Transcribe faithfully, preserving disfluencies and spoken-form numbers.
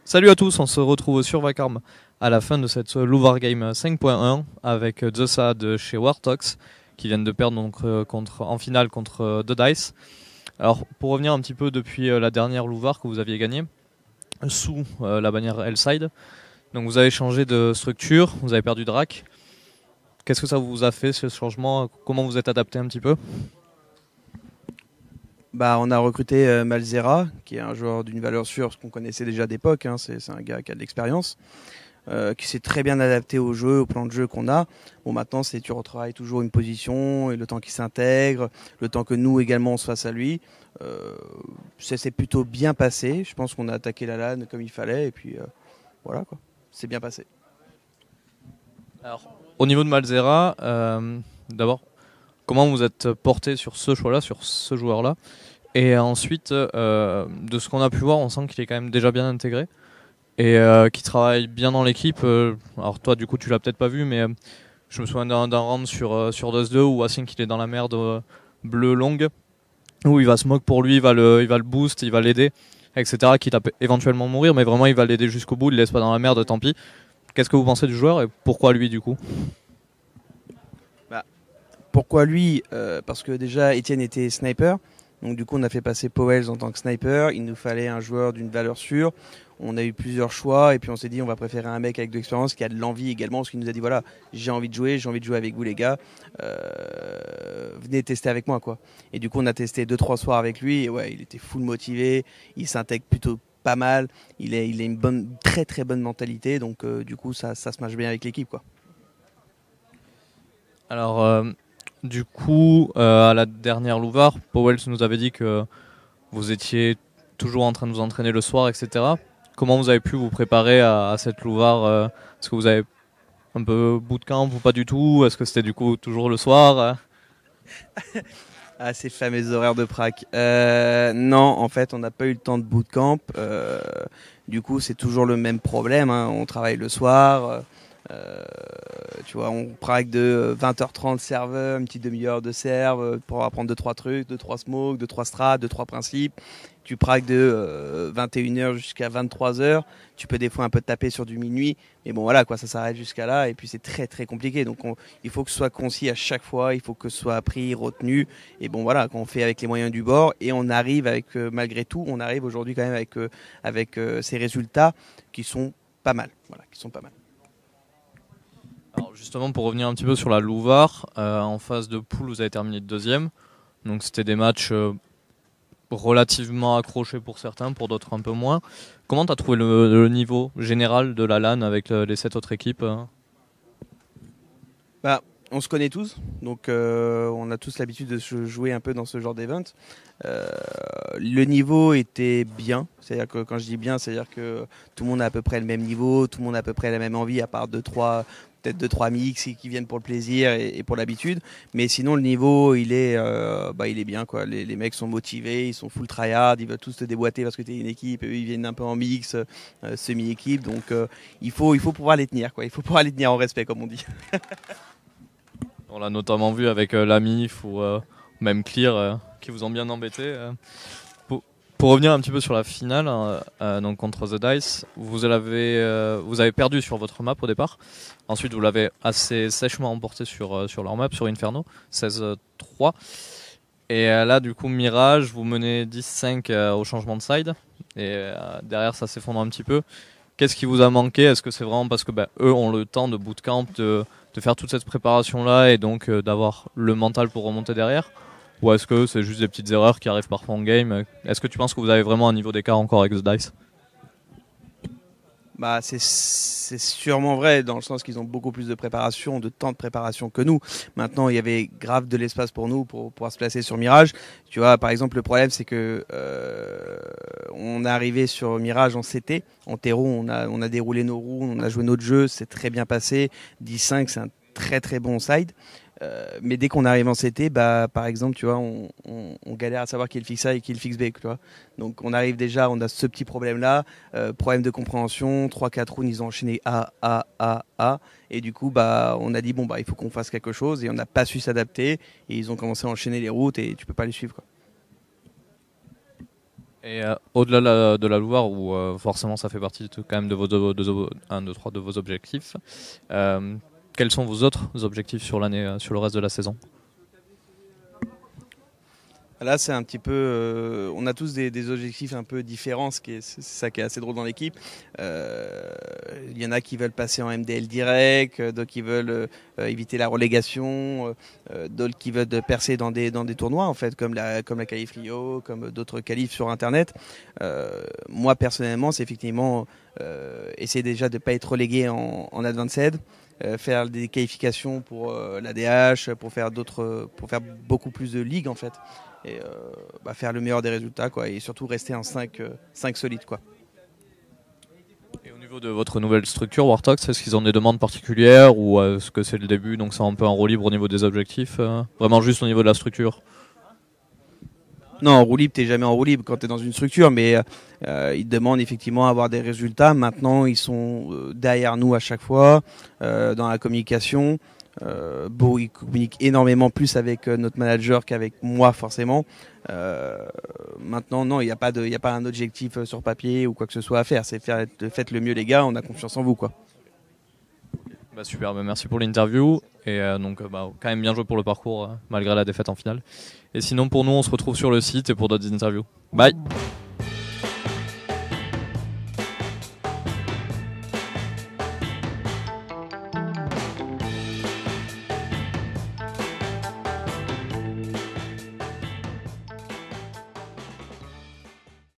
Salut à tous, on se retrouve sur Vacarme à la fin de cette Louvre Game cinq point un avec The Sa de chez Wartox qui viennent de perdre donc, euh, contre, en finale contre euh, The Dice. Alors pour revenir un petit peu depuis euh, la dernière Louvre que vous aviez gagnée sous euh, la bannière Hellside, donc vous avez changé de structure, vous avez perdu Drac. Qu'est-ce que ça vous a fait ce changement? Comment vous êtes adapté un petit peu? Bah, on a recruté euh, Malzera, qui est un joueur d'une valeur sûre, ce qu'on connaissait déjà d'époque. Hein, c'est, c'est un gars qui a de l'expérience, euh, qui s'est très bien adapté au jeu, au plan de jeu qu'on a. Bon, maintenant, c'est tu retravailles toujours une position, et le temps qu'il s'intègre, le temps que nous également on se fasse à lui. Euh, ça s'est plutôt bien passé. Je pense qu'on a attaqué la LAN comme il fallait, et puis euh, voilà quoi. C'est bien passé. Alors, au niveau de Malzera, euh, d'abord, comment vous êtes porté sur ce choix-là, sur ce joueur-là? Et ensuite, euh, de ce qu'on a pu voir, on sent qu'il est quand même déjà bien intégré et euh, qu'il travaille bien dans l'équipe. Euh, alors toi, du coup, tu l'as peut-être pas vu, mais euh, je me souviens d'un, d'un round sur euh, sur Dust deux où Async il est dans la merde euh, bleu longue, où il va smoke pour lui, il va le, il va le boost, il va l'aider, et cetera. Quitte à p- éventuellement mourir, mais vraiment il va l'aider jusqu'au bout, il le laisse pas dans la merde, tant pis. Qu'est-ce que vous pensez du joueur et pourquoi lui du coup? Bah, pourquoi lui Euh, Parce que déjà, Etienne était sniper. Donc du coup, on a fait passer Powells en tant que sniper. Il nous fallait un joueur d'une valeur sûre. On a eu plusieurs choix et puis on s'est dit on va préférer un mec avec de l'expérience qui a de l'envie également, parce qu'il nous a dit voilà, j'ai envie de jouer, j'ai envie de jouer avec vous les gars. Euh, venez tester avec moi quoi. Et du coup, on a testé deux trois soirs avec lui et ouais, il était full motivé. Il s'intègre plutôt pas mal. Il a, il a une bonne, très très bonne mentalité. Donc euh, du coup, ça, ça se marche bien avec l'équipe quoi. Alors, euh, du coup, euh, à la dernière Louvre, Powell nous avait dit que vous étiez toujours en train de vous entraîner le soir, et cetera. Comment vous avez pu vous préparer à, à cette Louvre? euh, Est-ce que vous avez un peu bootcamp ou pas du tout? Est-ce que c'était du coup toujours le soir? euh Ah, ces fameux horaires de prac. Euh, non, en fait, on n'a pas eu le temps de bootcamp. Euh, du coup, c'est toujours le même problème. Hein. On travaille le soir. Euh, tu vois, on praque de vingt heures trente serveur, une petite demi-heure de serve pour apprendre deux trois trucs, deux trois smokes, deux trois strats, deux trois principes. Tu praques de euh, vingt et une heures jusqu'à vingt-trois heures. Tu peux des fois un peu te taper sur du minuit. Mais bon, voilà, quoi, ça s'arrête jusqu'à là. Et puis, c'est très, très compliqué. Donc, on, il faut que ce soit concis à chaque fois. Il faut que ce soit appris, retenu. Et bon, voilà, qu'on fait avec les moyens du bord. Et on arrive avec, euh, malgré tout, on arrive aujourd'hui quand même avec, euh, avec euh, ces résultats qui sont pas mal. Voilà, qui sont pas mal. Alors justement, pour revenir un petit peu sur la Louvre, euh, en phase de poule, vous avez terminé deuxième. Donc c'était des matchs euh, relativement accrochés pour certains, pour d'autres un peu moins. Comment tu as trouvé le, le niveau général de la LAN avec le- les sept autres équipes? hein Bah, on se connaît tous, donc euh, on a tous l'habitude de se jouer un peu dans ce genre d'event. Euh, le niveau était bien, c'est-à-dire que quand je dis bien, c'est-à-dire que tout le monde a à peu près le même niveau, tout le monde a à peu près la même envie, à part deux trois peut-être deux trois mix qui viennent pour le plaisir et, et pour l'habitude. Mais sinon, le niveau, il est, euh, bah, il est bien quoi. Les, les mecs sont motivés, ils sont full tryhard, ils veulent tous te déboîter parce que tu es une équipe, eux, ils viennent un peu en mix, euh, semi-équipe, donc euh, il faut, il faut pouvoir les tenir quoi. Il faut pouvoir les tenir en respect comme on dit. On l'a notamment vu avec euh, l'Amif ou euh, même Clear euh, qui vous ont bien embêté. euh. Pour, pour revenir un petit peu sur la finale, hein, euh, donc contre The Dice, vous avez, euh, vous avez perdu sur votre map au départ. Ensuite, vous l'avez assez sèchement emporté sur, euh, sur leur map, sur Inferno, seize trois. Et euh, là, du coup, Mirage, vous menez dix cinq euh, au changement de side. Et euh, derrière, ça s'effondre un petit peu. Qu'est-ce qui vous a manqué? Est-ce que c'est vraiment parce que bah, eux ont le temps de bootcamp, de, de faire toute cette préparation-là et donc euh, d'avoir le mental pour remonter derrière? Ou est-ce que c'est juste des petites erreurs qui arrivent parfois en game? Est-ce que tu penses que vous avez vraiment un niveau d'écart encore avec The Dice? Bah, c'est c'est sûrement vrai dans le sens qu'ils ont beaucoup plus de préparation, de temps de préparation que nous. Maintenant, il y avait grave de l'espace pour nous pour pouvoir se placer sur Mirage. Tu vois, par exemple, le problème c'est que euh, on est arrivé sur Mirage en C T, en terreau, on a on a déroulé nos roues, on a joué notre jeu, c'est très bien passé. dix cinq, c'est un très très bon side. Euh, mais dès qu'on arrive en C T, bah, par exemple, tu vois, on, on, on galère à savoir qui est le fixe A et qui est le fixe B, tu vois. Donc on arrive déjà, on a ce petit problème-là, euh, problème de compréhension, trois quatre rounds, ils ont enchaîné A, A, A, A, et du coup, bah, on a dit, bon, bah, il faut qu'on fasse quelque chose, et on n'a pas su s'adapter, et ils ont commencé à enchaîner les routes, et tu peux pas les suivre, quoi. Et euh, au-delà de la, de la Loire, où euh, forcément ça fait partie de, quand même de vos, de, de, un, deux, trois de vos objectifs, euh, quels sont vos autres objectifs sur l'année, euh, sur le reste de la saison? Là, c'est un petit peu. Euh, on a tous des, des objectifs un peu différents, ce qui est, c'est ça qui est assez drôle dans l'équipe. Euh, Il y en a qui veulent passer en M D L direct, d'autres qui veulent euh, éviter la relégation, euh, d'autres qui veulent percer dans des, dans des tournois, en fait, comme la, comme la Qualif Rio, comme d'autres qualifs sur Internet. Euh, moi, personnellement, c'est effectivement euh, essayer déjà de ne pas être relégué en, en Advanced. Euh, faire des qualifications pour euh, l'A D H, pour faire d'autres, pour faire beaucoup plus de ligues en fait, et euh, bah, faire le meilleur des résultats quoi, et surtout rester en cinq, euh, cinq solides quoi. Et au niveau de votre nouvelle structure, Wartox, est-ce qu'ils ont des demandes particulières ou euh, est-ce que c'est le début, donc c'est un peu en roue libre au niveau des objectifs, euh, vraiment juste au niveau de la structure? Non, en roue libre, t'es jamais en roue libre quand t'es dans une structure, mais euh, ils demandent effectivement à avoir des résultats. Maintenant, ils sont euh, derrière nous à chaque fois, euh, dans la communication. Euh, bon, ils communiquent énormément plus avec euh, notre manager qu'avec moi forcément. Euh, maintenant, non, il n'y a pas de, il y a pas un objectif sur papier ou quoi que ce soit à faire. C'est faire, faites le mieux les gars, on a confiance en vous quoi. Bah super, bah merci pour l'interview et euh, donc euh, bah, quand même bien joué pour le parcours euh, malgré la défaite en finale. Et sinon pour nous on se retrouve sur le site et pour d'autres interviews. Bye.